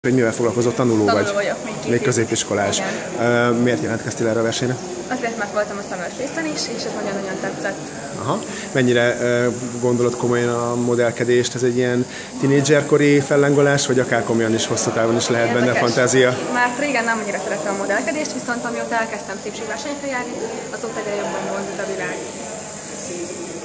Hogy mivel foglalkozol, tanuló vagy? Tanuló vagyok, még középiskolás. Miért jelentkeztél erre a versenyre? Azért, mert voltam a Summer Face-en is, és ez nagyon-nagyon tetszett. Aha. Mennyire gondolod komolyan a modellkedést? Ez egy ilyen tinédzserkori fellángolás, vagy akár komolyan is, hosszú távon is lehet benne fantázia? Már régen nem annyira szerettem a modellkedést, viszont amióta elkezdtem szépségversenyre járni, azóta egyre jobban vonzít a világ.